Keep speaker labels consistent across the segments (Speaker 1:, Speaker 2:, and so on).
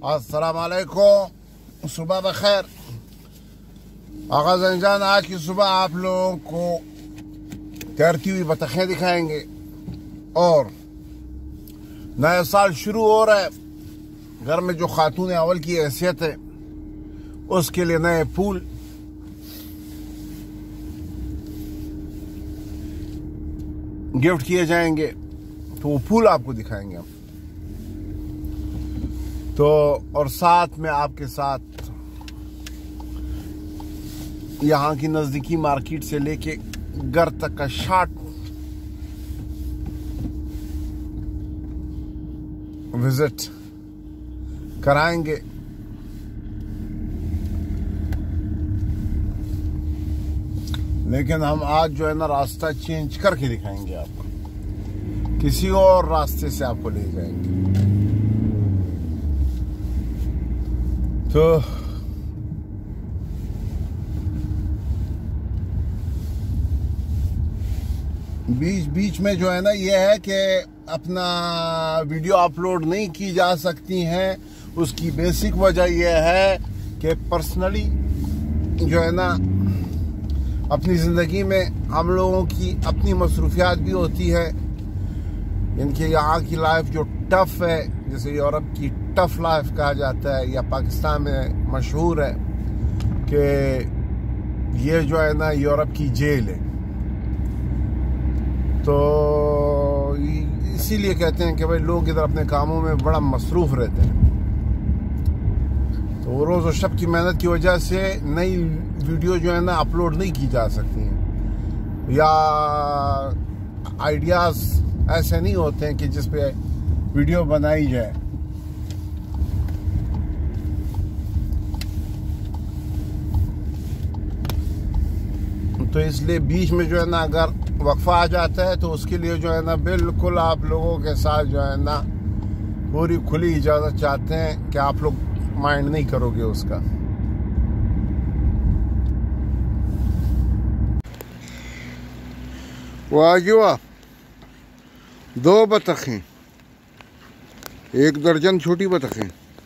Speaker 1: अस्सलाम वालेकुम, सुबह बखैर। आगा जंजान आज की सुबह आप लोगों को तैरती हुई बतखें दिखाएंगे और नया साल शुरू हो रहा है। घर में जो खातून अव्वल की हैसियत है उसके लिए नए फूल, गिफ्ट किए जाएंगे, तो वो फूल आपको दिखाएंगे हम। तो और साथ में आपके साथ यहाँ की नजदीकी मार्केट से लेके घर तक का शॉर्ट विजिट कराएंगे। लेकिन हम आज जो है ना रास्ता चेंज करके दिखाएंगे आपको, किसी और रास्ते से आपको ले जाएंगे। तो बीच बीच में जो है ना ये है कि अपना वीडियो अपलोड नहीं की जा सकती हैं। उसकी बेसिक वजह यह है कि पर्सनली जो है ना अपनी ज़िंदगी में हम लोगों की अपनी मसरूफियात भी होती है। इनके यहाँ की लाइफ जो टफ है, जैसे यूरोप की टफ लाइफ कहा जाता है या पाकिस्तान में मशहूर है कि ये जो है ना यूरोप की जेल है। तो इसीलिए कहते हैं कि भाई लोग इधर अपने कामों में बड़ा मसरूफ़ रहते हैं। तो रोज़ और शब की मेहनत की वजह से नई वीडियो जो है ना अपलोड नहीं की जा सकती हैं, या आइडियाज़ ऐसे नहीं होते हैं कि जिस पे वीडियो बनाई जाए। तो इसलिए बीच में जो है ना अगर वक्फा आ जाता है तो उसके लिए जो है ना बिल्कुल आप लोगों के साथ जो है ना पूरी खुली इजाज़त चाहते हैं कि आप लोग माइंड नहीं करोगे उसका। वाह जी वाह, 2 बतखें, 1 दर्जन छोटी बतखें।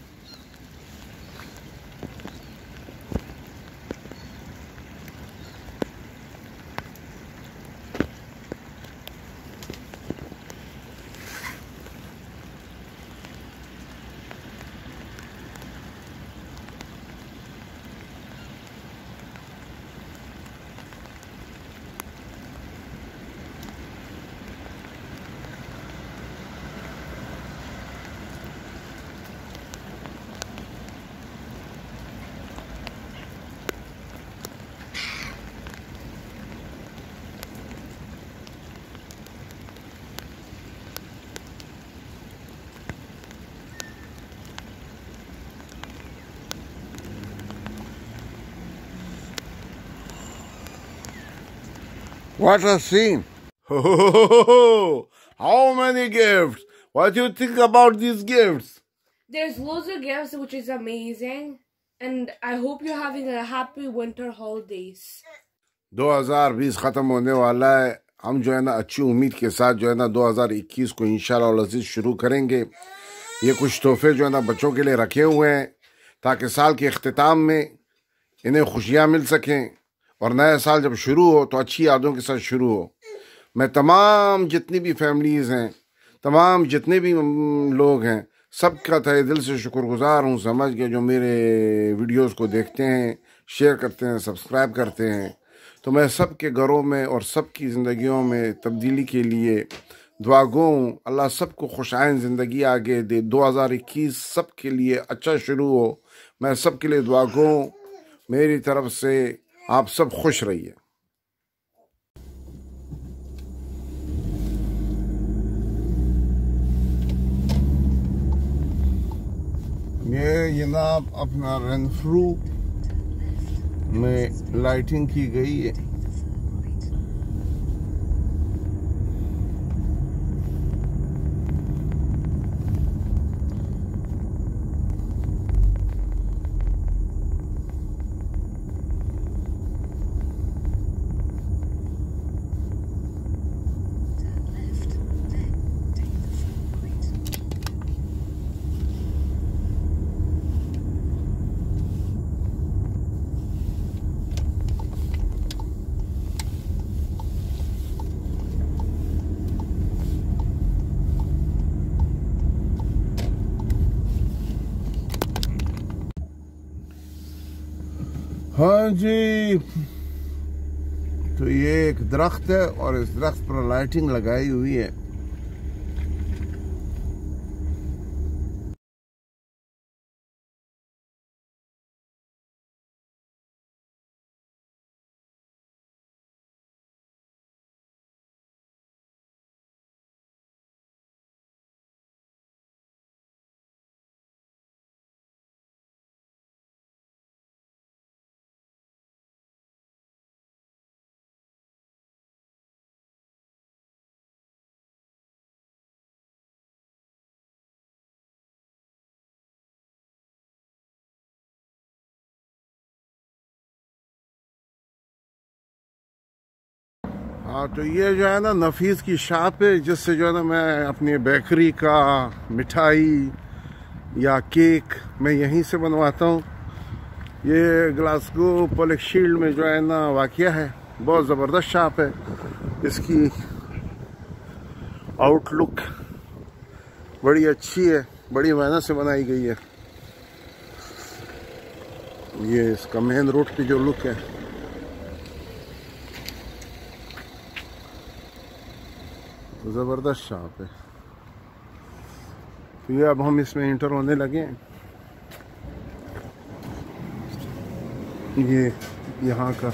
Speaker 1: What a scene! How many gifts? What do you think about these gifts?
Speaker 2: There's loads of gifts, which is amazing, and I hope you're having a happy winter holidays.
Speaker 1: 2020 खत्म होने वाला है। हम जो है ना अच्छी उम्मीद के साथ जो है ना 2021 को इंशाल्लाह अज़ीज़ शुरू करेंगे। ये कुछ तोहफे जो है ना बच्चों के लिए रखे हुए हैं ताकि साल के अख्तिताम में इन्हें खुशियाँ मिल सकें और नया साल जब शुरू हो तो अच्छी यादों के साथ शुरू हो। मैं तमाम जितनी भी फैमिलीज़ हैं, तमाम जितने भी लोग हैं, सबका तहे दिल से शुक्रगुजार हूँ समझ के जो मेरे वीडियोस को देखते हैं, शेयर करते हैं, सब्सक्राइब करते हैं। तो मैं सबके घरों में और सबकी ज़िंदगियों में तब्दीली के लिए दुआ गो हूँ। अल्लाह सबको खुशआइन ज़िंदगी आगे दे। 2021 सबके लिए अच्छा शुरू हो। मैं सबके लिए दुआ गो हूँ। मेरी तरफ से आप सब खुश रहिए। ये जनाब अपना रेनफ्रू में लाइटिंग की गई है। हाँ जी, तो ये एक दरख्त है और इस दरख्त पर लाइटिंग लगाई हुई है। हाँ, तो ये जो है ना नफीस की शॉप है, जिससे जो है ना मैं अपनी बेकरी का मिठाई या केक मैं यहीं से बनवाता हूँ। ये ग्लासगो पब्लिक शील्ड में जो है ना वाक़या है। बहुत ज़बरदस्त शॉप है। इसकी आउटलुक बड़ी अच्छी है, बड़ी मेहनत से बनाई गई है। ये इसका मेन रोड की जो लुक है, ज़बरदस्त शॉप है। तो ये अब हम इसमें इंटर होने लगे हैं। ये यहाँ का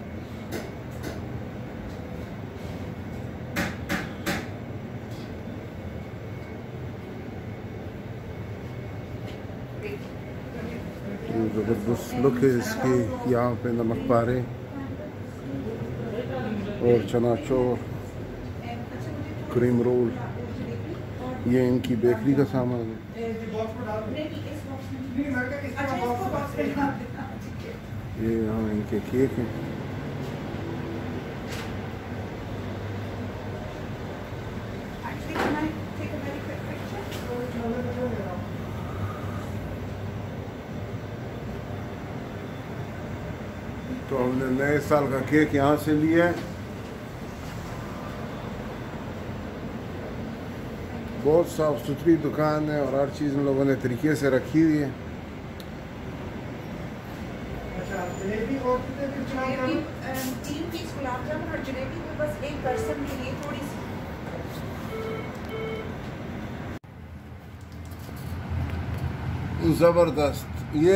Speaker 1: ज़बरदस्त लुक है इसकी। यहाँ पे नमक पारे और चनाचोर, क्रीम रोल, ये इनकी बेकरी का सामान है। ये यहाँ इनके केक हैं। तो हमने नए साल का केक यहाँ से लिया है। बहुत साफ सुथरी दुकान है और हर चीज़ इन लोगों ने तरीके से रखी हुई है।
Speaker 3: जलेबी और 3 पीस गुलाब जामुन और जलेबी में बस एक पर्सन के लिए थोड़ी सी।
Speaker 1: ज़बरदस्त। ये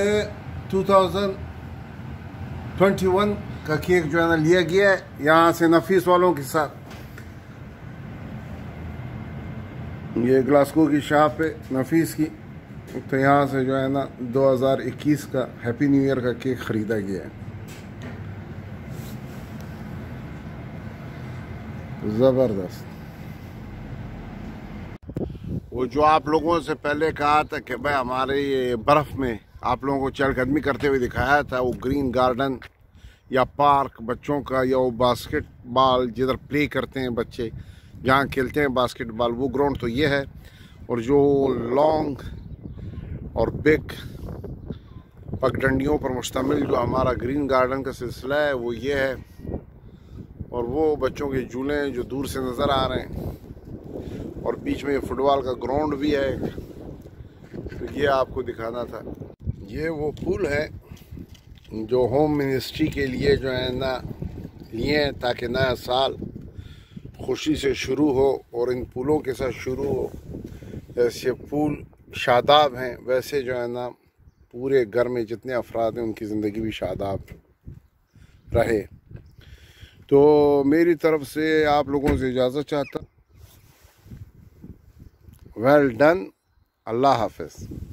Speaker 1: 2021 का केक जो है ना लिया गया है यहाँ से नफीस वालों के साथ। ये ग्लासगो की शॉप है नफीस की। तो यहाँ से जो है ना 2021 का हैप्पी न्यू ईयर का केक ख़रीदा गया है। ज़बरदस्त। वो जो आप लोगों से पहले कहा था कि भाई हमारे ये बर्फ़ में आप लोगों को चहलकदमी करते हुए दिखाया था, वो ग्रीन गार्डन या पार्क बच्चों का, या वो बास्केटबॉल जिधर प्ले करते हैं बच्चे, जहाँ खेलते हैं बास्केटबॉल, वो ग्राउंड तो ये है। और जो लॉन्ग और बिग पगडंडियों पर मुश्तमिल जो हमारा ग्रीन गार्डन का सिलसिला है वो ये है। और वो बच्चों के झूले हैं जो दूर से नज़र आ रहे हैं। और बीच में फुटबॉल का ग्राउंड भी है। तो ये आपको दिखाना था। ये वो पुल है जो होम मिनिस्ट्री के लिए जो है ना लिए हैं, ताकि नया साल खुशी से शुरू हो और इन पुलों के साथ शुरू हो। जैसे पुल शादाब हैं, वैसे जो है ना पूरे घर में जितने अफराद हैं उनकी ज़िंदगी भी शादाब रहे। तो मेरी तरफ से आप लोगों से इजाज़त चाहता। Well done. अल्लाह हाफ़िज़।